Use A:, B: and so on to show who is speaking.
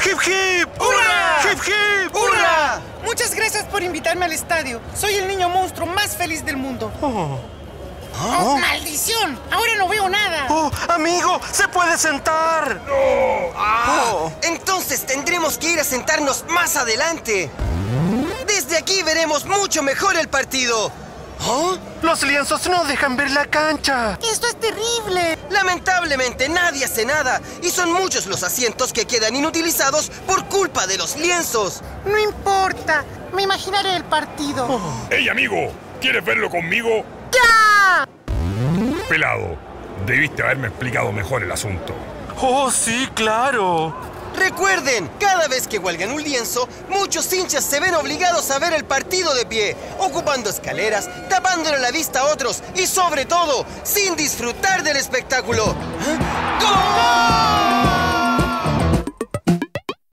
A: ¡Hip, hip!
B: ¡Hurra!
A: ¡Hip, hip!
B: ¡Hurra! Muchas gracias por invitarme al estadio. Soy el niño monstruo más feliz del mundo. ¡Oh, maldición! Ahora no veo nada.
A: ¡Oh, amigo! ¡Se puede sentar!
C: Entonces tendremos que ir a sentarnos más adelante. Desde aquí veremos mucho mejor el partido. ¿Oh?
A: Los lienzos no dejan ver la cancha.
B: ¡Esto es terrible!
C: Lamentablemente nadie hace nada y son muchos los asientos que quedan inutilizados por culpa de los lienzos.
B: No importa. Me imaginaré el partido.
D: ¡Hey, amigo! ¿Quieres verlo conmigo?
B: ¡Ya!
D: Pelado, debiste haberme explicado mejor el asunto.
A: ¡Oh, sí, claro!
C: Recuerden, cada vez que huelgan un lienzo, muchos hinchas se ven obligados a ver el partido de pie, ocupando escaleras, tapándole la vista a otros y, sobre todo, sin disfrutar del espectáculo. ¿Ah? ¡Gol!